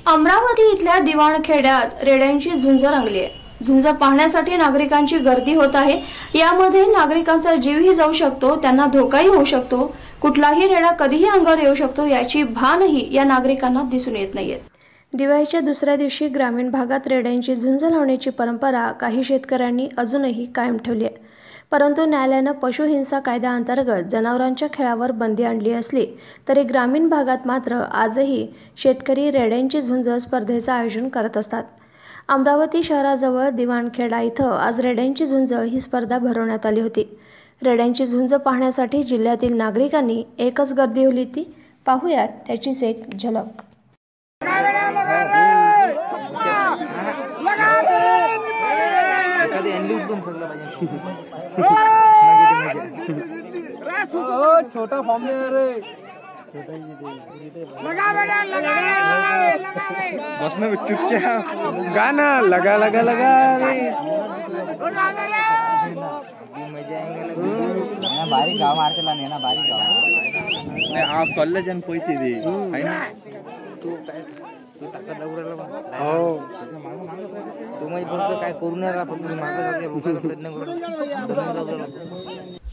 अमरावती इथल्या दिवाणखेड्यात रेड्यांची झुंज रंगली आहे। झुंज पाहण्यासाठी नागरिकांची गर्दी होत आहे। यामध्ये नागरिकांचा जीवही जाऊ शकतो, त्यांना धोकाही होऊ शकतो। कुठलाही रेडा कधीही अंगावर येऊ शकतो याची भानही या नागरिकांना दिसून येत नाहीये। दिवाळीच्या दुसऱ्या दिवशी ग्रामीण भागात रेड्यांची झुंज लावण्याची परंपरा काही शेतकऱ्यांनी अजूनही कायम ठेवली आहे। परंतु न्यायालयाने पशुहिंसा कायद्याअंतर्गत जनावरांच्या खेळावर बंदी आणली असली तरी ग्रामीण भागात मात्र आजही शेतकरी रेड्यांची झुंज स्पर्धेचे आयोजन करत असतात। अमरावती शहराजवळ दिवाणखेडा इथं आज रेड्यांची झुंज ही स्पर्धा भरवण्यात आली होती। रेड्यांची झुंज पाहण्यासाठी जिल्ह्यातील नागरिकांनी एकच गर्दी होती ती पाहूयात त्याचीच एक झलक। छोटा फॉर्म में रे लगा बेटा लगा बस में चुपचाप गाना लगा लगा लगा रे मजा आएंगे ना बारी गाव मारते ला ना बारी गाव नाही आप कॉलेज आणि पोइती दे आहे ना तू ताकद लागला हो तुम्ही फक्त काय करू नका फक्त मागे प्रयत्न करू